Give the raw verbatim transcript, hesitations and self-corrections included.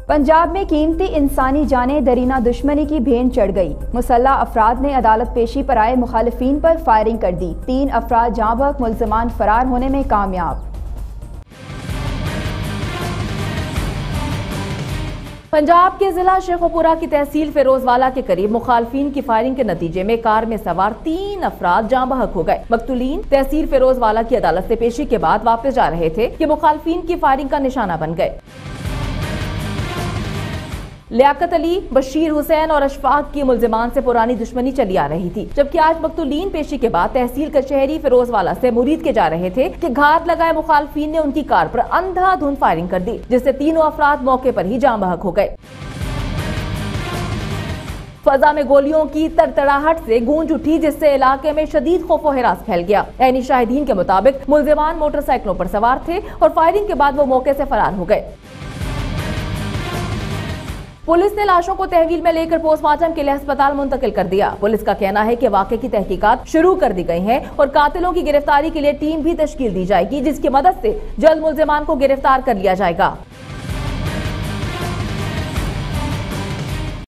پنجاب میں قیمتی انسانی جانیں درینہ دشمنی کی بھین چڑھ گئی۔ مسلح افراد نے عدالت پیشی پر آئے مخالفین پر فائرنگ کر دی۔ تین افراد جاں بحق، ملزمان فرار ہونے میں کامیاب۔ پنجاب کے ضلع شیخوپورہ کی تحصیل فیروز والا کے قریب مخالفین کی فائرنگ کے نتیجے میں کار میں سوار تین افراد جاں بحق ہو گئے۔ مقتولین تحصیل فیروز والا کی عدالت سے پیشی کے بعد واپس جا رہے تھے کہ مخالفین کی فائرنگ کا نشانہ بن گئے۔ لیاقت علی، بشیر حسین اور اشفاق کی ملزمان سے پرانی دشمنی چلی آ رہی تھی، جبکہ آج مقتولین پیشی کے بعد تحصیل کچہری فیروز والا سے مرید کے جا رہے تھے کہ گھات لگائے مخالفین نے ان کی کار پر اندھا دھند فائرنگ کر دی، جس سے تینوں افراد موقع پر ہی جاں بحق ہو گئے۔ فضا میں گولیوں کی تڑتڑاہٹ سے گونج اٹھی، جس سے علاقے میں شدید خوف و ہراس پھیل گیا۔ عینی شاہدین کے مطابق ملزمان موٹر سائیکلوں پر سوار تھے اور فائرنگ کے بعد وہ موقع سے فرار ہو گئے۔ پولیس نے لاشوں کو تحویل میں لے کر پوسٹ مارٹم کے لیے ہسپتال منتقل کر دیا۔ پولیس کا کہنا ہے کہ واقعے کی تحقیقات شروع کر دی گئی ہیں اور قاتلوں کی گرفتاری کے لیے ٹیم بھی تشکیل دی جائے گی، جس کی مدد سے جلد ملزمان کو گرفتار کر لیا جائے گا۔